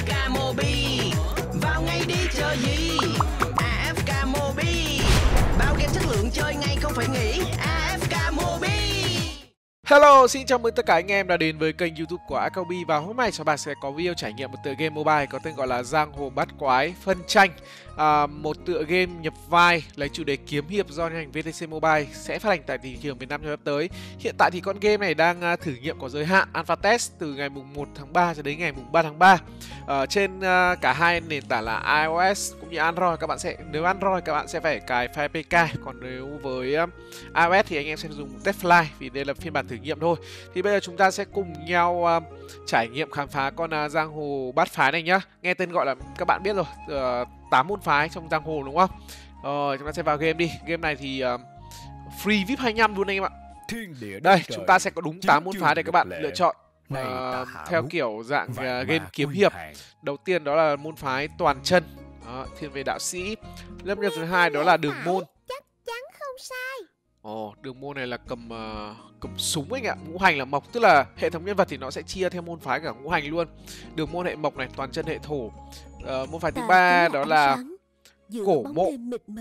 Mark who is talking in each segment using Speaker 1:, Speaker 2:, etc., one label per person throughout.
Speaker 1: AFK Mobi. Vào ngay đi chờ gì? AFK Mobi. Bao game chất lượng chơi ngay không phải nghĩ. AFK Mobi.
Speaker 2: Hello, xin chào mừng tất cả anh em đã đến với kênh YouTube của Akobi. Và hôm nay các bạn sẽ có video trải nghiệm một tựa game mobile có tên gọi là Giang Hồ Bát Quái Phân Tranh. Một tựa game nhập vai lấy chủ đề kiếm hiệp do nhà hành VTC Mobile sẽ phát hành tại thị trường Việt Nam trong sắp tới. Hiện tại thì con game này đang thử nghiệm có giới hạn alpha test từ ngày mùng 1 tháng 3 cho đến ngày mùng 3 tháng 3. Trên cả hai nền tảng là iOS cũng như Android. Nếu Android các bạn sẽ phải cài file APK, còn nếu với iOS thì anh em sẽ dùng Testfly vì đây là phiên bản thử nghiệm thôi. Thì bây giờ chúng ta sẽ cùng nhau trải nghiệm khám phá con Giang Hồ Bát Phái này nhá. Nghe tên gọi là các bạn biết rồi, 8 môn phái trong Giang Hồ đúng không? Chúng ta sẽ vào game đi. Game này thì free VIP 25 luôn anh em ạ. Đây, chúng ta sẽ có đúng 8 môn phái để các bạn lựa chọn theo kiểu dạng game kiếm hiệp. Đầu tiên đó là môn phái toàn chân, thiên về đạo sĩ. Lâm nhân thứ hai đó là đường môn.
Speaker 3: Chắc chắn không sai.
Speaker 2: Đường môn này là cầm súng anh ạ. Ngũ hành là mộc, tức là hệ thống nhân vật thì nó sẽ chia theo môn phái cả ngũ hành luôn. Đường môn hệ mộc này, toàn chân hệ thổ. Môn phái thứ ba đó là cổ mộ.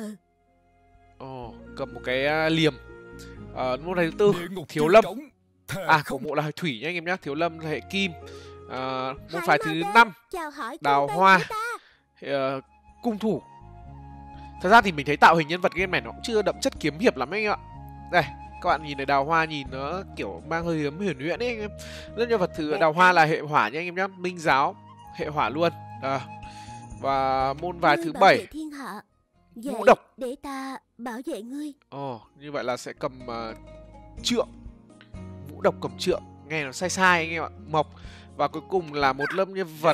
Speaker 2: Cầm một cái liềm. Môn phái thứ tư thiếu lâm. Cổ mộ là hệ thủy nhá anh em nhá. Thiếu lâm là hệ kim. Môn phái thứ 5 đào hoa, cung thủ. Thật ra thì mình thấy tạo hình nhân vật game này nó cũng chưa đậm chất kiếm hiệp lắm anh em ạ. Đây, các bạn nhìn này, đào hoa nhìn nó kiểu mang hơi huyền huyễn ấy anh em. Lớp nhân vật thứ đào hoa là hệ hỏa nha anh em nhá, minh giáo hệ hỏa luôn. Và môn phái thứ 7 ngũ độc.
Speaker 3: Để ta bảo vệ ngươi.
Speaker 2: Như vậy là sẽ cầm trượng. Ngũ độc cầm trượng, nghe nó sai sai anh em ạ. Mộc. Và cuối cùng là một lớp nhân vật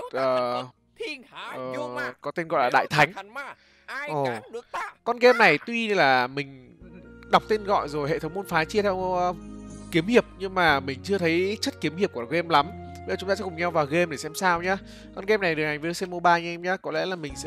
Speaker 2: có tên gọi là đại thánh. Con game này tuy là mình đọc tên gọi rồi, hệ thống môn phái chia theo kiếm hiệp, nhưng mà mình chưa thấy chất kiếm hiệp của game lắm. Bây giờ chúng ta sẽ cùng nhau vào game để xem sao nhá. Con game này được hành VTC Mobile nha em nhá. Có lẽ là mình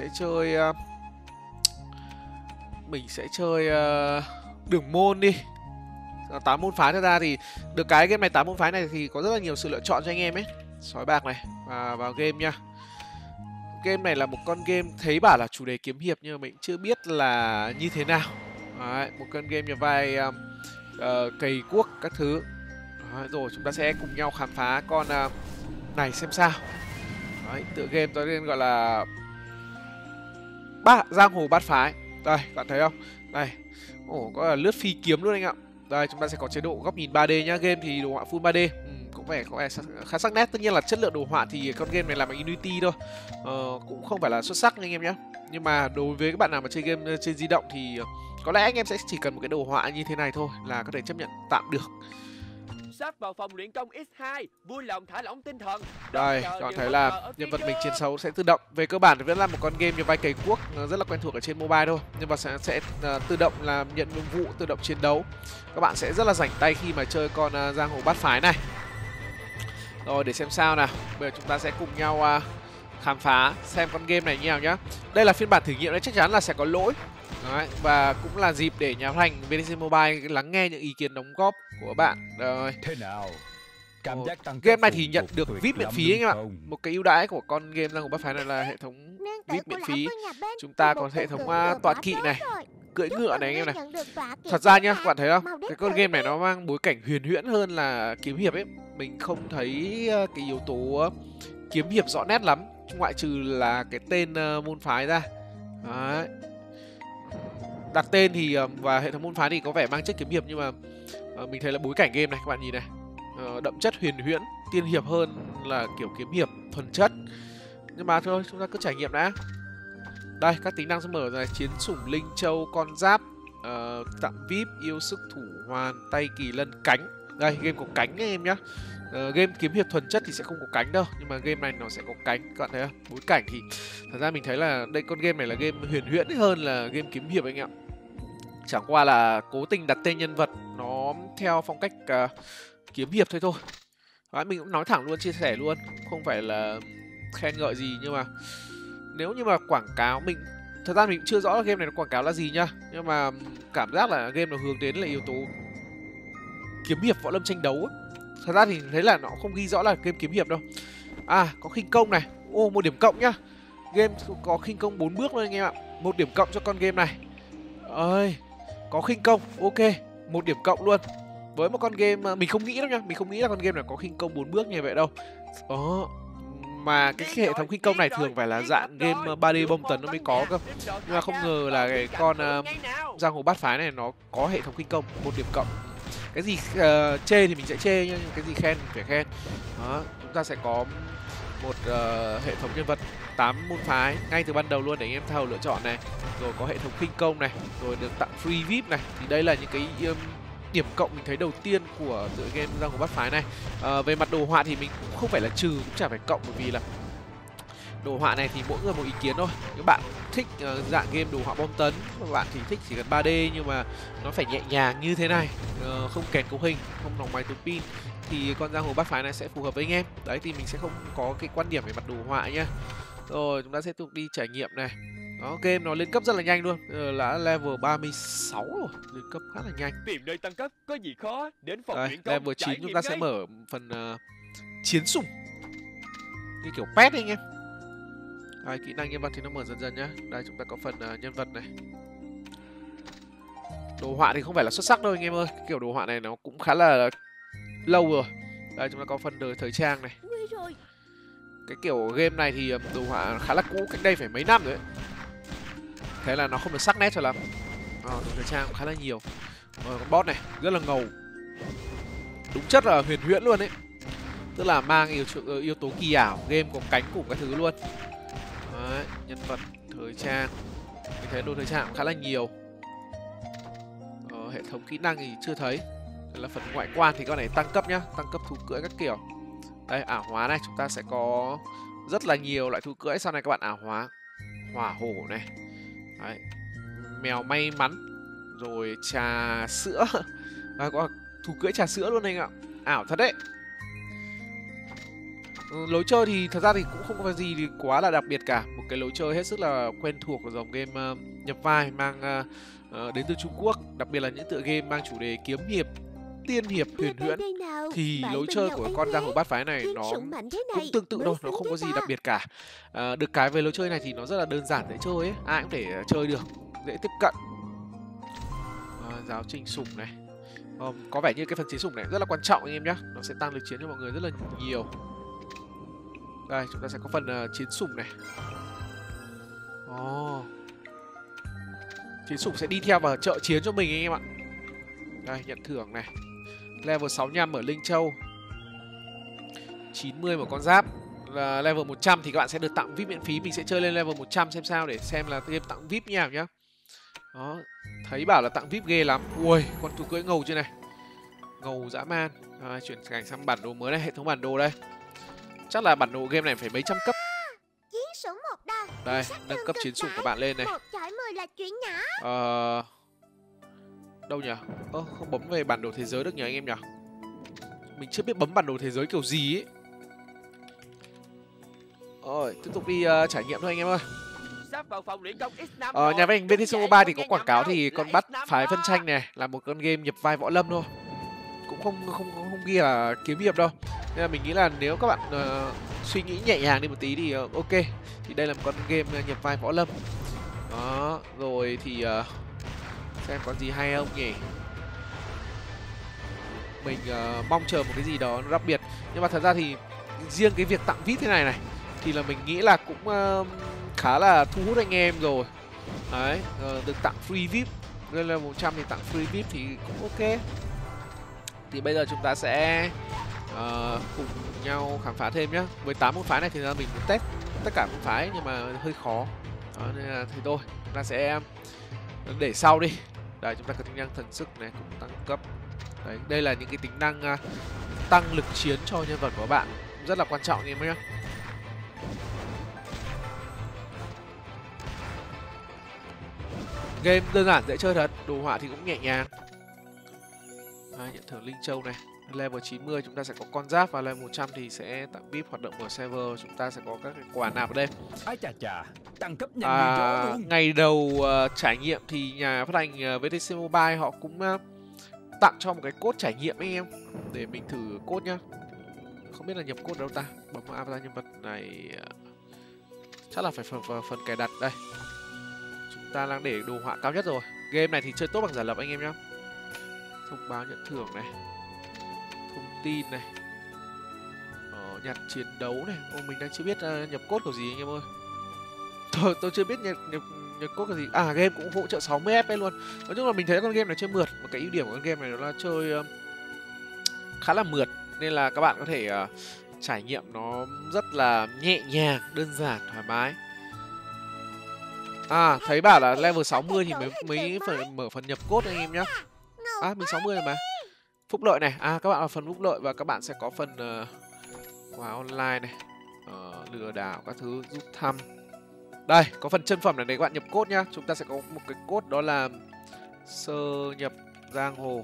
Speaker 2: sẽ chơi đường môn đi. 8 môn phái. Thật ra thì được cái game này 8 môn phái này thì có rất là nhiều sự lựa chọn cho anh em ấy. Sói bạc này, và vào game nha. Game này là một con game thấy bảo là chủ đề kiếm hiệp nhưng mà mình chưa biết là như thế nào. Đấy, một con game nhập vai cày cuốc các thứ. Đấy, rồi chúng ta sẽ cùng nhau khám phá con này xem sao. Đấy, tựa game có tên gọi là Giang Hồ Bát Phái. Đây, bạn thấy không? Đây, có là lướt phi kiếm luôn anh ạ. Đây, chúng ta sẽ có chế độ góc nhìn 3D nhá. Game thì đồ họa full 3D. Có vẻ khá sắc nét. Tất nhiên là chất lượng đồ họa thì con game này làm bằng Unity thôi, cũng không phải là xuất sắc anh em nhé. Nhưng mà đối với các bạn nào mà chơi game trên di động thì có lẽ anh em sẽ chỉ cần một cái đồ họa như thế này thôi là có thể chấp nhận tạm được.
Speaker 4: Sắp vào phòng luyện công X2, vui lòng thả lỏng tinh thần.
Speaker 2: Đây, các bạn thấy là nhân vật mình chiến đấu sẽ tự động. Về cơ bản thì vẫn là một con game như vai cày cuốc rất là quen thuộc ở trên mobile thôi. Nhân vật sẽ tự động làm nhận nhiệm vụ, tự động chiến đấu. Các bạn sẽ rất là rảnh tay khi mà chơi con Giang Hồ Bát Phái này. Rồi, để xem sao nào. Bây giờ chúng ta sẽ cùng nhau khám phá xem con game này như nào nhá. Đây là phiên bản thử nghiệm đấy, chắc chắn là sẽ có lỗi. Đấy, và cũng là dịp để nhà phát hành VTC Mobile lắng nghe những ý kiến đóng góp của bạn. Rồi. Game này thì nhận được VIP miễn phí anh em ạ. Một cái ưu đãi của con game Giang Hồ Bát Phái này là hệ thống VIP miễn phí. Chúng ta có hệ thống tọa kỵ này, cưỡi ngựa này anh em này. Thật ra nhá, các bạn thấy không? Cái con game này nó mang bối cảnh huyền huyễn hơn là kiếm hiệp ấy. Mình không thấy cái yếu tố kiếm hiệp rõ nét lắm, ngoại trừ là cái tên môn phái ra. Đấy. Đặt tên thì và hệ thống môn phái thì có vẻ mang chất kiếm hiệp, nhưng mà mình thấy là bối cảnh game này các bạn nhìn này, đậm chất huyền huyễn, tiên hiệp hơn là kiểu kiếm hiệp thuần chất. Nhưng mà thôi, chúng ta cứ trải nghiệm đã. Đây, các tính năng sẽ mở ra: chiến sủng linh châu, con giáp, tặng VIP, yêu sức thủ hoàn, tay kỳ lân, cánh. Đây, game có cánh ấy, em nhá. Game kiếm hiệp thuần chất thì sẽ không có cánh đâu, nhưng mà game này nó sẽ có cánh, các bạn thấy không? Bối cảnh thì thật ra mình thấy là đây, con game này là game huyền huyễn hơn là game kiếm hiệp anh ạ. Chẳng qua là cố tình đặt tên nhân vật nó theo phong cách kiếm hiệp thôi. Đấy, mình cũng nói thẳng luôn, chia sẻ luôn, không phải là khen ngợi gì, nhưng mà nếu như mà quảng cáo thật ra mình cũng chưa rõ là game này nó quảng cáo là gì nhá, nhưng mà cảm giác là game nó hướng đến là yếu tố kiếm hiệp võ lâm tranh đấu ấy. Thật ra thì thấy là nó không ghi rõ là game kiếm hiệp đâu. Có khinh công này. Ô, 1 điểm cộng nhá. Game có khinh công 4 bước luôn anh em ạ. 1 điểm cộng cho con game này. Ơi, có khinh công, ok, 1 điểm cộng luôn. Với một con game mình không nghĩ đâu nhá, mình không nghĩ là con game này có khinh công 4 bước như vậy đâu. Đó. Mà cái hệ thống khinh công này thường phải là dạng game 3D bom tấn nó mới có cơ. Nhưng mà không ngờ là cái con giang hồ bát phái này nó có hệ thống khinh công 1 điểm cộng. Cái gì chê thì mình sẽ chê nhưng cái gì khen mình phải khen. Đó, chúng ta sẽ có một hệ thống nhân vật 8 môn phái ngay từ ban đầu luôn để anh em tha hồ lựa chọn này. Rồi có hệ thống khinh công này, rồi được tặng free VIP này. Thì đây là những cái điểm cộng mình thấy đầu tiên của tựa game giang hồ bát phái này. Về mặt đồ họa thì mình cũng không phải là trừ, cũng chả phải cộng, bởi vì là đồ họa này thì mỗi người một ý kiến thôi. Các bạn thích dạng game đồ họa bom tấn, các bạn thì thích chỉ cần 3D nhưng mà nó phải nhẹ nhàng như thế này, không kèn cấu hình, không nòng máy túi pin, thì con giang hồ bát phái này sẽ phù hợp với anh em. Đấy, thì mình sẽ không có cái quan điểm về mặt đồ họa nhá. Rồi chúng ta sẽ tiếp tục đi trải nghiệm này. Đó, game nó lên cấp rất là nhanh luôn, là level 36 rồi, lên cấp khá là nhanh.
Speaker 4: Tìm nơi tăng cấp có gì khó, đến phòng
Speaker 2: Đây,
Speaker 4: luyện công
Speaker 2: level 9
Speaker 4: trải
Speaker 2: chúng
Speaker 4: nghiệm
Speaker 2: ta sẽ
Speaker 4: ngay.
Speaker 2: mở phần chiến sủng như kiểu pet ấy anh em. Đây, kỹ năng nhân vật thì nó mở dần dần nhá. Đây, chúng ta có phần nhân vật này. Đồ họa thì không phải là xuất sắc đâu anh em ơi. Cái kiểu đồ họa này nó cũng khá là lâu rồi. Đây, chúng ta có phần đời thời trang này.
Speaker 3: Nguy rồi.
Speaker 2: Cái kiểu game này thì đồ họa khá là cũ, cách đây phải mấy năm rồi ấy. Thế là nó không được sắc nét cho lắm. Đồ thời trang cũng khá là nhiều. Con boss này rất là ngầu. Đúng chất là huyền huyễn luôn ấy. Tức là mang yếu tố kỳ ảo, game có cánh cùng các thứ luôn. Đấy, nhân vật thời trang. Mình thấy đồ thời trang cũng khá là nhiều. Hệ thống kỹ năng thì chưa thấy. Đây là phần ngoại quan thì con này tăng cấp nhá, tăng cấp thú cưỡi các kiểu. Đây, ảo hóa này, chúng ta sẽ có rất là nhiều loại thú cưỡi. Sau này các bạn ảo hóa hỏa hổ này. Đấy, mèo may mắn. Rồi trà sữa. Đấy, có thú cưỡi trà sữa luôn anh ạ. Ảo thật đấy. Lối chơi thì thật ra thì cũng không có gì thì quá là đặc biệt cả. Một cái lối chơi hết sức là quen thuộc của dòng game nhập vai mang đến từ Trung Quốc. Đặc biệt là những tựa game mang chủ đề kiếm hiệp, tiên hiệp, huyền huyễn. Thì lối chơi của con giang hồ bát phái này nó cũng tương tự thôi, nó không có gì đặc biệt cả. Được cái về lối chơi này thì nó rất là đơn giản dễ chơi ấy, ai cũng thể chơi được, dễ tiếp cận. Giáo trình sủng này. Có vẻ như cái phần chiến sủng này rất là quan trọng anh em nhé. Nó sẽ tăng lực chiến cho mọi người rất là nhiều. Đây, chúng ta sẽ có phần chiến sủng này. Chiến sủng sẽ đi theo vào trợ chiến cho mình anh em ạ. Đây, nhận thưởng này. Level 65 ở Linh Châu. 90 một con giáp. Level 100 thì các bạn sẽ được tặng VIP miễn phí. Mình sẽ chơi lên level 100 xem sao để xem là game tặng VIP như nào nhá. Đó, thấy bảo là tặng VIP ghê lắm. Ui, con thú cưỡi ngầu chưa này. Ngầu dã man. Chuyển cảnh sang bản đồ mới này, hệ thống bản đồ đây. Chắc là bản đồ game này phải mấy trăm cấp.
Speaker 3: Chiến sủng một đòn.
Speaker 2: Đây, nâng cấp chiến sủng của bạn lên này.
Speaker 3: 1 chọi 10 là chuyện nhỏ.
Speaker 2: Đâu nhỉ? Không bấm về bản đồ thế giới được nhỉ anh em nhỉ? Mình chưa biết bấm bản đồ thế giới kiểu gì ấy. Rồi, tiếp tục đi trải nghiệm thôi anh em ơi.
Speaker 4: Sắp vào phòng luyện công X5
Speaker 2: Nhà phát hành VTC Mobile thì có quảng cáo thì con bắt phái phân tranh này là một con game nhập vai võ lâm thôi. Cũng không ghi là kiếm hiệp đâu. Nên là mình nghĩ là nếu các bạn suy nghĩ nhẹ nhàng đi một tí thì ok. Thì đây là một con game nhập vai võ lâm. Đó, rồi thì xem có gì hay không nhỉ. Mình mong chờ một cái gì đó nó đặc biệt. Nhưng mà thật ra thì riêng cái việc tặng VIP thế này này thì là mình nghĩ là cũng khá là thu hút anh em rồi. Đấy, được tặng free VIP. Lên level 100 thì tặng free VIP thì cũng ok. Thì bây giờ chúng ta sẽ cùng nhau khám phá thêm nhá. Với 8 môn phái này thì mình muốn test tất cả môn phái nhưng mà hơi khó. Đó, nên là thì thôi, chúng ta sẽ để sau đi. Đây, chúng ta có tính năng thần sức này cũng tăng cấp. Đấy, đây là những cái tính năng tăng lực chiến cho nhân vật của bạn, rất là quan trọng em nhé. Game đơn giản dễ chơi thật, đồ họa thì cũng nhẹ nhàng. Nhận thưởng Linh Châu này. Level 90 chúng ta sẽ có con giáp và level 100 thì sẽ tặng VIP hoạt động ở server. Chúng ta sẽ có các cái quà nạp ở đây.
Speaker 5: Tăng cấp nhanh như gió luôn.
Speaker 2: Ngày đầu trải nghiệm thì nhà phát hành VTC Mobile họ cũng tặng cho một cái code trải nghiệm anh em. Để mình thử code nhá. Không biết là nhập code đâu ta. Bấm vào avatar nhân vật này. chắc là phải phần cài đặt đây. Chúng ta đang để đồ họa cao nhất rồi. Game này thì chơi tốt bằng giả lập anh em nhé. Thông báo nhận thưởng này, thông tin này, nhặt chiến đấu này. Mình đang chưa biết nhập code kiểu gì anh em ơi. Tôi chưa biết nhập code kiểu gì. Game cũng hỗ trợ 60 FPS luôn. Nói chung là mình thấy con game này chơi mượt. Một cái ưu điểm của con game này đó là chơi khá là mượt, nên là các bạn có thể trải nghiệm nó rất là nhẹ nhàng, đơn giản, thoải mái. Thấy bảo là level 60 thì mới phải mở phần nhập code anh em nhá. Mình 60 rồi mà. Phúc lợi này, các bạn vào phần phúc lợi và các bạn sẽ có phần quà online này, lừa đảo các thứ, rút thăm. Đây, có phần chân phẩm này để các bạn nhập code nhá. Chúng ta sẽ có một cái code đó là sơ nhập giang hồ.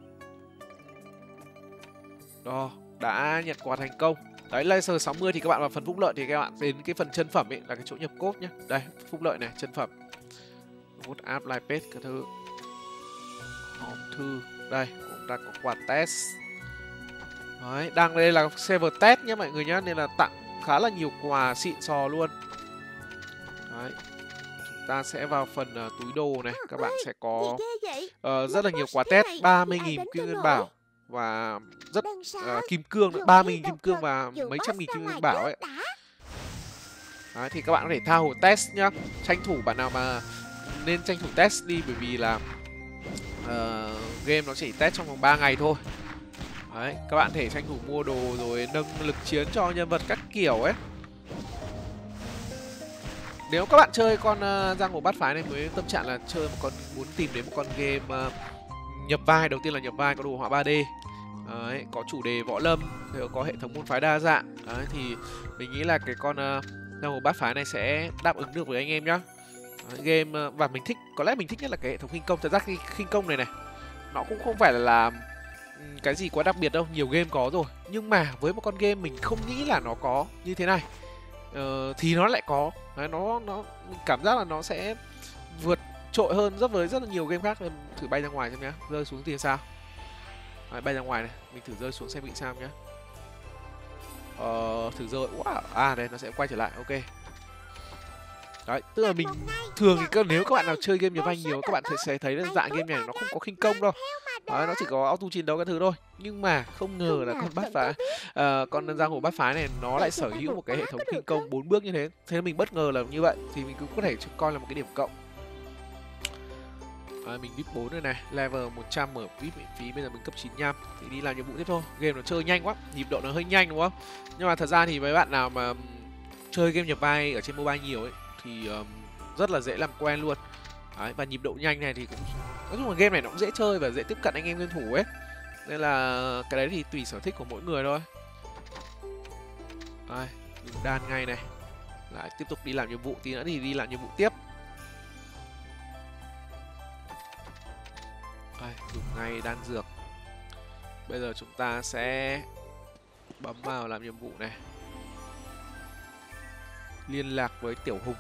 Speaker 2: Đó, đã nhận quà thành công. Đấy, laser 60 thì các bạn vào phần phúc lợi thì các bạn đến cái phần chân phẩm ấy là cái chỗ nhập code nhé. Đây, phúc lợi này, chân phẩm. Good app, live page, các thứ. Hòm thư. Đây, cũng đang có quà test. Đấy, đây là server test nhé mọi người nhé. Nên là tặng khá là nhiều quà xịn sò luôn. Đấy, chúng ta sẽ vào phần túi đồ này. Các bạn sẽ có rất là nhiều quà test. 30.000 kim nguyên bảo. Và rất kim cương, 30.000 kim cương và mấy trăm nghìn kim nguyên bảo ấy. Đấy, thì các bạn có thể tha hồ test nhá. Tranh thủ bạn nào mà nên tranh thủ test đi, bởi vì là game nó chỉ test trong vòng 3 ngày thôi. Đấy, các bạn thể tranh thủ mua đồ rồi nâng lực chiến cho nhân vật các kiểu ấy. Nếu các bạn chơi con giang hồ bát phái này mới tâm trạng là chơi một con, muốn tìm đến một con game nhập vai, đầu tiên là nhập vai có đồ họa 3D. Đấy, có chủ đề võ lâm, có hệ thống môn phái đa dạng. Đấy, thì mình nghĩ là cái con giang hồ bát phái này sẽ đáp ứng được với anh em nhá. Đấy, game và mình thích, có lẽ mình thích nhất là cái hệ thống khinh công. Thật ra cái khinh công này nó cũng không phải là cái gì quá đặc biệt đâu, nhiều game có rồi. Nhưng mà với một con game mình không nghĩ là nó có như thế này thì nó lại có. Đấy, mình cảm giác là nó sẽ vượt trội hơn rất là nhiều game khác. Nên thử bay ra ngoài xem nhá, rơi xuống thì sao. Đấy, bay ra ngoài này, mình thử rơi xuống xem bị sao nhá. Thử rơi, wow. Đây nó sẽ quay trở lại, ok. Đấy, tức là mình thường thì nếu các bạn nào chơi game nhập vai nhiều, các bạn sẽ thấy là dạng game này nó không có khinh công đâu. Đấy, nó chỉ có auto chiến đấu các thứ thôi. Nhưng mà không ngờ là con bát phái, con giang hồ bát phái này nó lại sở hữu một cái hệ thống khinh công 4 bước như thế. Thế nên mình bất ngờ là như vậy, thì mình cũng có thể coi là một cái điểm cộng. Mình VIP 4 rồi này, level 100 mở VIP miễn phí, bây giờ mình cấp 95 thì đi làm nhiệm vụ tiếp thôi. Game nó chơi nhanh quá, nhịp độ nó hơi nhanh đúng không? Nhưng mà thật ra thì với bạn nào mà chơi game nhập vai ở trên mobile nhiều ấy thì rất là dễ làm quen luôn. Đấy, và nhịp độ nhanh này thì cũng, nói chung là game này nó cũng dễ chơi và dễ tiếp cận anh em game thủ ấy. Nên là cái đấy thì tùy sở thích của mỗi người thôi. Đây, dùng đan ngay này. Lại tiếp tục đi làm nhiệm vụ, tí nữa thì đi làm nhiệm vụ tiếp. Đây, dùng ngay đan dược. Bây giờ chúng ta sẽ bấm vào làm nhiệm vụ này. Liên lạc với Tiểu Hùng.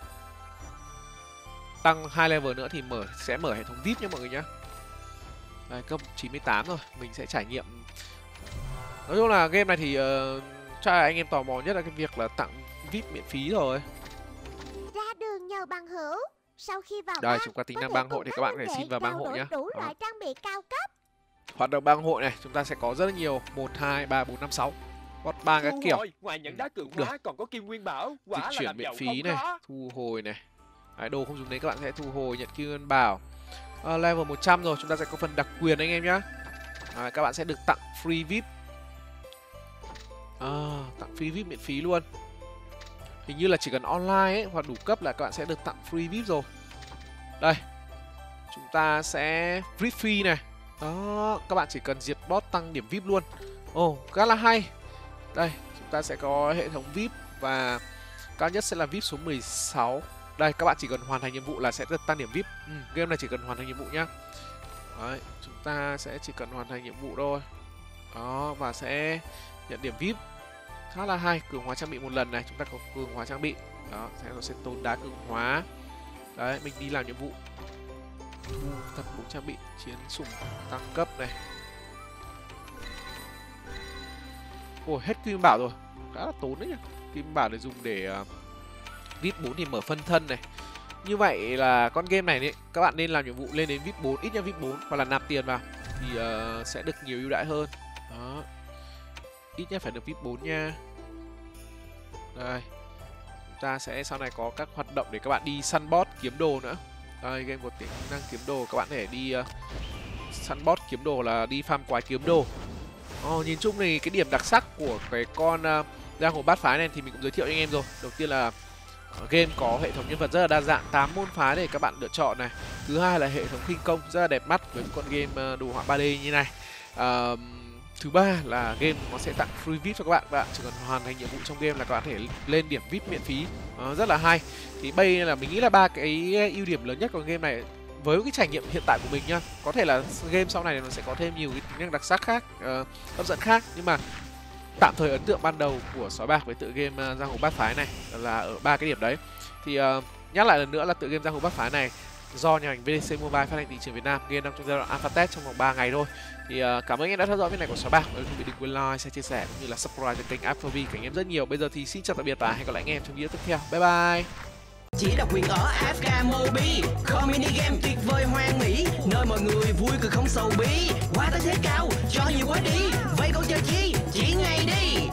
Speaker 2: Tăng 2 level nữa thì sẽ mở hệ thống VIP nhé mọi người nhé. Đây, cấp 98 rồi, mình sẽ trải nghiệm. Nói chung là game này thì chắc là anh em tò mò nhất là cái việc là tặng VIP miễn phí rồi.
Speaker 3: Ra đường nhờ bằng hữu. Sau khi vào
Speaker 2: đây, chúng ta tính năng bang hội thì các bạn có thể xin vào bang hội nhé.
Speaker 3: Đủ loại trang bị cao cấp.
Speaker 2: Hoạt động bang hội này, chúng ta sẽ có rất là nhiều 1, 2, 3, 4, 5, 6 bot bang các kiểu.
Speaker 4: Ngoài những đá cường hóa còn có kim nguyên bảo,
Speaker 2: dịch chuyển miễn phí này, thu hồi này. Đấy, đồ không dùng đến các bạn sẽ thu hồi, nhận kim nguyên bảo. Level 100 rồi, chúng ta sẽ có phần đặc quyền anh em nhé. Các bạn sẽ được tặng free VIP. Tặng free VIP miễn phí luôn. Hình như là chỉ cần online ấy, hoặc đủ cấp là các bạn sẽ được tặng free VIP rồi. Đây, chúng ta sẽ free này. Đó, các bạn chỉ cần diệt bot tăng điểm VIP luôn. Khá là hay. Đây, chúng ta sẽ có hệ thống VIP và cao nhất sẽ là VIP số 16. Đây, các bạn chỉ cần hoàn thành nhiệm vụ là sẽ được tăng điểm VIP. Game này chỉ cần hoàn thành nhiệm vụ nhá. Đấy, chúng ta sẽ chỉ cần hoàn thành nhiệm vụ thôi. Đó, và sẽ nhận điểm VIP. Khá là hay, cường hóa trang bị một lần này, chúng ta có cường hóa trang bị. Đó, nó sẽ tốn đá cường hóa. Đấy, mình đi làm nhiệm vụ. Thu thập 4 trang bị, chiến sủng tăng cấp này. Ôi, hết kim bảo rồi. Khá là tốn đấy nhỉ. Kim bảo để dùng để VIP 4 thì mở phân thân này. Như vậy là con game này các bạn nên làm nhiệm vụ lên đến VIP 4, ít nhất VIP 4 hoặc là nạp tiền vào thì sẽ được nhiều ưu đãi hơn. Đó. Ít nhất phải được VIP 4 nha. Đây. Chúng ta sẽ sau này có các hoạt động để các bạn đi săn boss kiếm đồ nữa. Đây, game có tính năng kiếm đồ, các bạn có thể đi săn boss kiếm đồ là đi farm quái kiếm đồ. Nhìn chung thì cái điểm đặc sắc của cái con giang hồ bát phái này thì mình cũng giới thiệu cho anh em rồi. Đầu tiên là game có hệ thống nhân vật rất là đa dạng, 8 môn phái để các bạn lựa chọn này. Thứ hai là hệ thống khinh công rất là đẹp mắt với một con game đồ họa 3D như này. Thứ ba là game nó sẽ tặng free VIP cho các bạn chỉ cần hoàn thành nhiệm vụ trong game là các bạn có thể lên điểm VIP miễn phí. Rất là hay. Thì đây là mình nghĩ là ba cái ưu điểm lớn nhất của game này với cái trải nghiệm hiện tại của mình nhá. Có thể là game sau này nó sẽ có thêm nhiều cái tính năng đặc sắc khác, hấp dẫn khác, nhưng mà tạm thời ấn tượng ban đầu của Sói Bạc với tựa game giang hồ bát phái này là ở ba cái điểm đấy. Thì nhắc lại lần nữa là tựa game giang hồ bát phái này do nhà hành VDC Mobile phát hành thị trường Việt Nam, game đang trong giai đoạn alpha test trong vòng 3 ngày thôi. Thì cảm ơn anh em đã theo dõi video này của Sói Bạc. Đừng quên like, share, chia sẻ cũng như là subscribe cho kênh AppFV của anh em rất nhiều. Bây giờ thì xin chào tạm biệt và hẹn gặp lại anh em trong video tiếp theo. Bye bye.
Speaker 1: Chỉ độc quyền ở AFK Mobi, kho mini game tuyệt vời hoang mỹ, nơi mọi người vui cười không sầu bí. Quá tới thế cao, cho nhiều quá đi, vậy còn chờ chi, chỉ ngay đi.